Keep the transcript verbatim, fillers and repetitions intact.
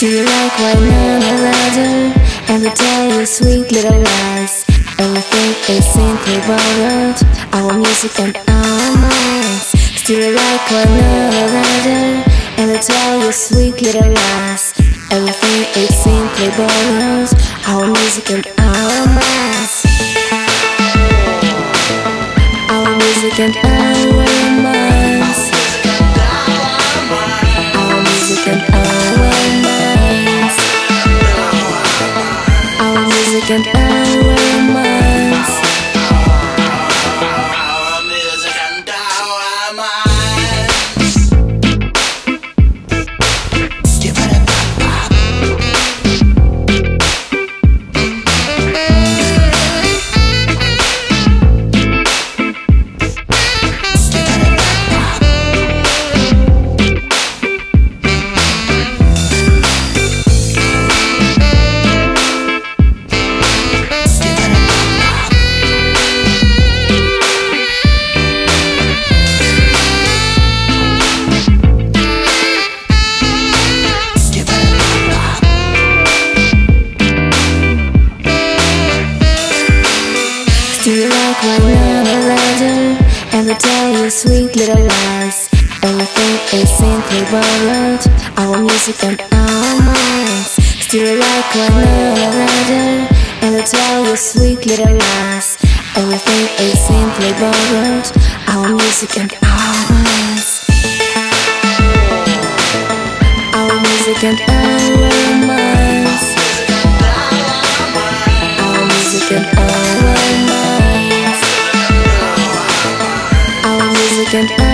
Do you like white men or rather? And we tell you sweet little lies. Everything is simply borrowed, our music and our minds. Do you like white men or rather? And we tell you sweet little lies. Everything is simply borrowed, our music and our minds. Our music and our minds. Our music and our minds. Our music and our minds. Do you like white men or rather? And we tell you sweet little lies. Everything is simply borrowed, our music and our minds. Do you like white men or rather? And we tell you sweet little lies. Everything is simply borrowed, our music and our minds. Our music and our minds. Our music and our minds. Our music and